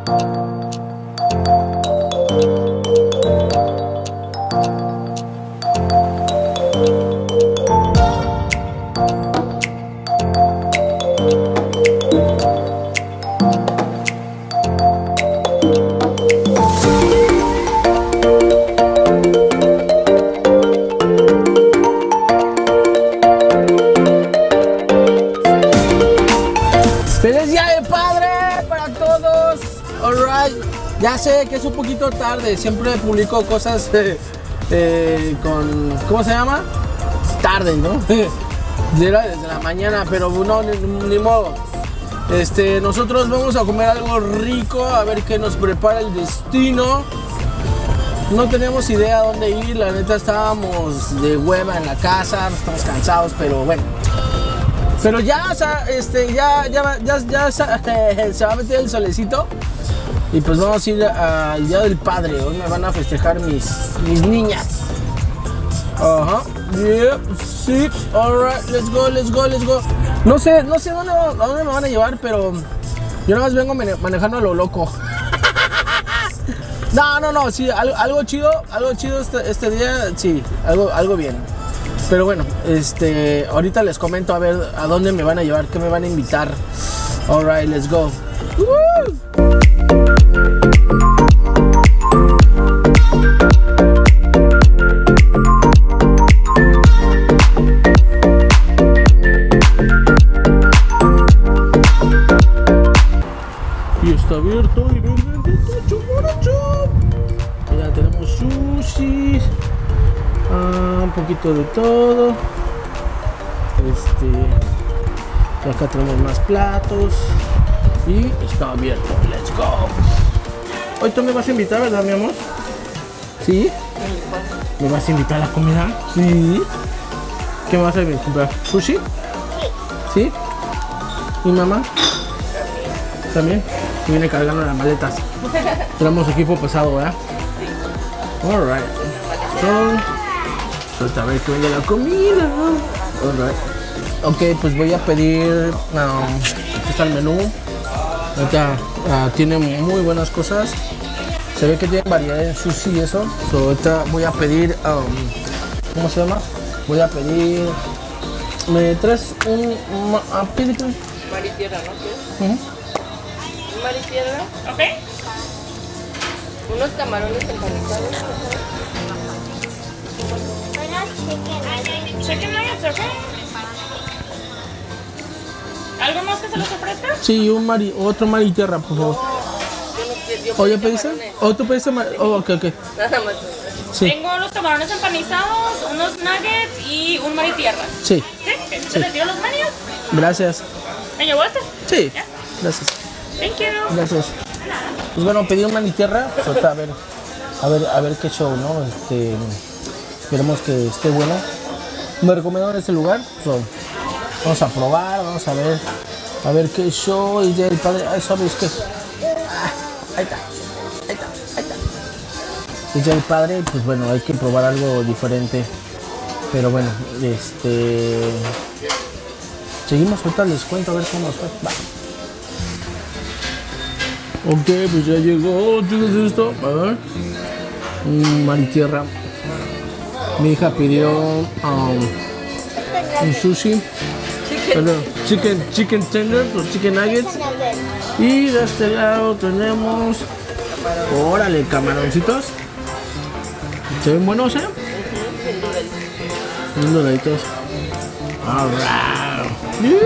¡Feliz Día del Padre para todos! Alright, ya sé que es un poquito tarde, siempre publico cosas con... ¿cómo se llama? Tarde, ¿no? Desde la mañana, pero no, ni modo. Nosotros vamos a comer algo rico, a ver qué nos prepara el destino. No tenemos idea a dónde ir, la neta estábamos de hueva en la casa, estamos cansados, pero bueno. Pero ya, o sea, ya se va a meter el solecito y pues vamos a ir al Día del Padre. Hoy me van a festejar mis niñas. Ajá, yep, sí, alright, let's go. No sé dónde me van a llevar, pero yo nada más vengo manejando a lo loco. No, sí, algo chido este día, sí, algo bien. Pero bueno, ahorita les comento a ver a dónde me van a llevar, qué me van a invitar. Alright, let's go. Y está abierto y venden de mucho. Ya tenemos sushi. Un poquito de todo. Y acá tenemos más platos. Y está abierto. Let's go. Hoy tú me vas a invitar, ¿verdad, mi amor? ¿Sí? ¿Me vas a invitar a la comida? Sí. ¿Qué me vas a comprar? ¿Sushi? Sí. ¿Y mamá? ¿También? Y viene cargando las maletas. Tenemos equipo pesado, ¿verdad? Sí. Alright. Ahorita a ver que venga la comida. Alright. Ok, pues voy a pedir. Aquí está el menú. Ahorita tiene muy buenas cosas. Se ve que tiene variedad en sushi y eso. Ahorita voy a pedir. ¿Cómo se llama? Voy a pedir. ¿Me traes un Maritierra, ¿no quieres? ¿Un maritierra? Ok. Unos camarones empanizados. Chicken nuggets, ok. ¿Algo más que se les ofrezca? Sí, otro maritierra, por favor. ¿O ya pediste? ¿O tú pediste? Ok. Nada más. Sí. Tengo los camarones empanizados, unos nuggets y un maritierra. Sí. ¿Sí? ¿Entonces les dio los menús? Gracias. ¿Me llevó este? Sí. ¿Ya? Gracias. Thank you. Gracias. Pues bueno, pedí un maritierra. Pues ahorita a ver qué show, ¿no? Esperemos que esté bueno. Me recomendaron este lugar. Vamos a probar, vamos a ver qué show. Y el padre, ¿sabes qué? Ahí está. Y ya el padre, pues bueno, hay que probar algo diferente. Pero bueno, seguimos, ahorita les cuento a ver cómo nos fue. Va. Ok, pues ya llegó, chicos, esto. A ver. Maritierra. Mi hija pidió un sushi. Chicken tenders o chicken nuggets. Y de este lado tenemos. Órale, camaroncitos. ¿Se ven buenos, eh? Bien doraditos. Alright.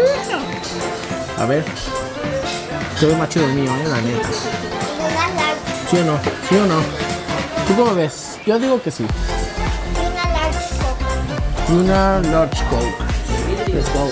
A ver. Se ve más chido el mío, la neta. ¿Sí o no? ¿Sí o no? ¿Tú cómo ves? Yo digo que sí. Una large coke. Let's go.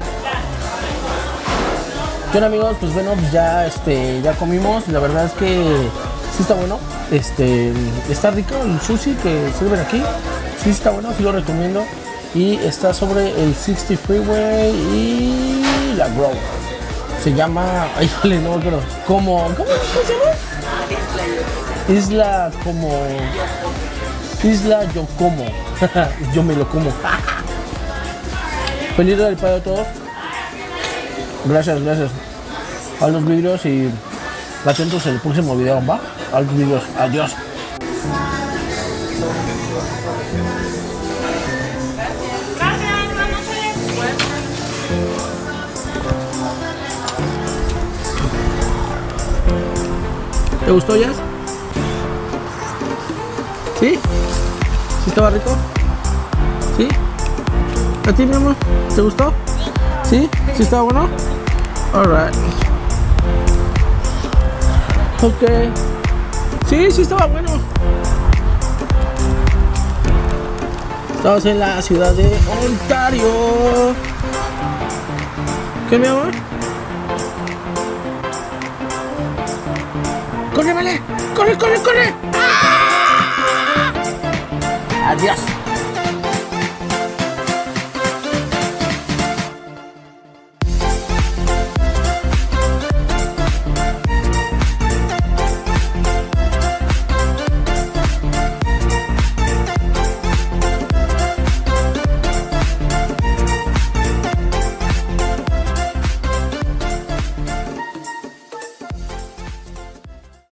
Bueno, amigos, pues bueno, ya comimos. La verdad es que sí está bueno. Está rico el sushi que sirven aquí. Sí está bueno, sí lo recomiendo. Y está sobre el 60 Freeway y la Grove. Se llama, ay, vale, no, pero ¿cómo se llama? Isla Yokomo. Yo me lo como. Feliz Día del Padre a todos. Gracias a los vidrios y Atentos en el próximo video, ¿va? Adiós. Adiós. Gracias, buenas noches. ¿Te gustó, Jazz? ¿Sí? ¿Sí estaba rico? ¿Sí? ¿A ti, mi amor? ¿Te gustó? ¿Sí? ¿Sí estaba bueno? Alright. Ok. Sí, sí estaba bueno. Estamos en la ciudad de Ontario. ¿Qué, mi amor? ¡Corre, vale! ¡Corre, corre, corre! ¡Ah! Adiós.